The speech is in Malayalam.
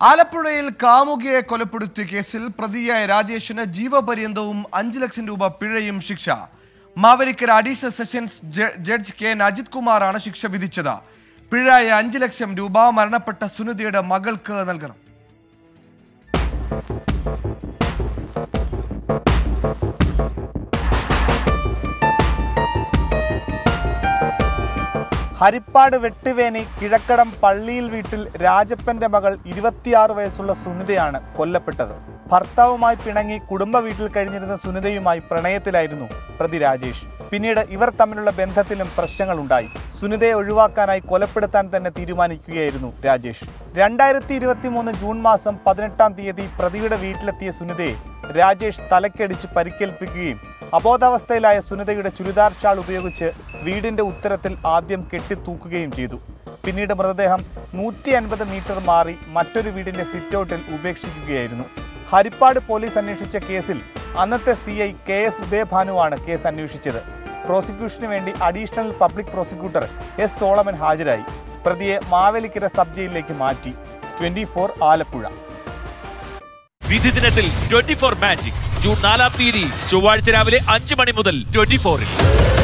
ആലപ്പുഴയിൽ കാമുകിയെ കൊലപ്പെടുത്തിയ കേസിൽ പ്രതിയായ രാജേഷിന് ജീവപര്യന്തവും 5 ലക്ഷം രൂപ പിഴയും ശിക്ഷ. Mavelikkara additional sessions judge K Ajith കുമാറാണ് ശിക്ഷ വിധിച്ചത്. പിഴയായ 5 ലക്ഷം രൂപ മരണപ്പെട്ട സുനിതയുടെ മകൾക്ക് നൽകണം. ഹരിപ്പാട് വെട്ടുവേനി കിഴക്കടം പള്ളിയിൽ വീട്ടിൽ രാജപ്പന്റെ മകൾ 26 വയസ്സുള്ള സുനിതയാണ് കൊല്ലപ്പെട്ടത്. ഭർത്താവുമായി പിണങ്ങി കുടുംബ വീട്ടിൽ കഴിഞ്ഞിരുന്ന സുനിതയുമായി പ്രണയത്തിലായിരുന്നു പ്രതി രാജേഷ്. പിന്നീട് ഇവർ തമ്മിലുള്ള ബന്ധത്തിലും പ്രശ്നങ്ങളുണ്ടായി. സുനിതയെ ഒഴിവാക്കാനായി കൊലപ്പെടുത്താൻ തന്നെ തീരുമാനിക്കുകയായിരുന്നു രാജേഷ്. 2023 ജൂൺ മാസം 18-ാം തീയതി പ്രതിയുടെ വീട്ടിലെത്തിയ സുനിതയെ രാജേഷ് തലക്കടിച്ച് പരിക്കേൽപ്പിക്കുകയും അബോധാവസ്ഥയിലായ സുനിതയുടെ ചുരിദാർ ഷാൾ ഉപയോഗിച്ച് വീടിന്റെ ഉത്തരത്തിൽ ആദ്യം കെട്ടിത്തൂക്കുകയും ചെയ്തു. പിന്നീട് മൃതദേഹം 150 മീറ്റർ മാറി മറ്റൊരു വീടിന്റെ സിറ്റൗട്ടിൽ ഉപേക്ഷിക്കുകയായിരുന്നു. ഹരിപ്പാട് പോലീസ് അന്വേഷിച്ച കേസിൽ അന്നത്തെ CI KS ഉദയഭാനുവാണ് കേസ് അന്വേഷിച്ചത്. പ്രോസിക്യൂഷന് വേണ്ടി additional public prosecutor S Solomon ഹാജരായി. പ്രതിയെ മാവേലിക്കര സബ് ജയിലിലേക്ക് മാറ്റി. 24 ആലപ്പുഴ. വിധി ദിനത്തിൽ 24 മാജിക് ജൂൺ 4-ാം തീയതി ചൊവ്വാഴ്ച രാവിലെ 5 മണി മുതൽ 24-ൽ.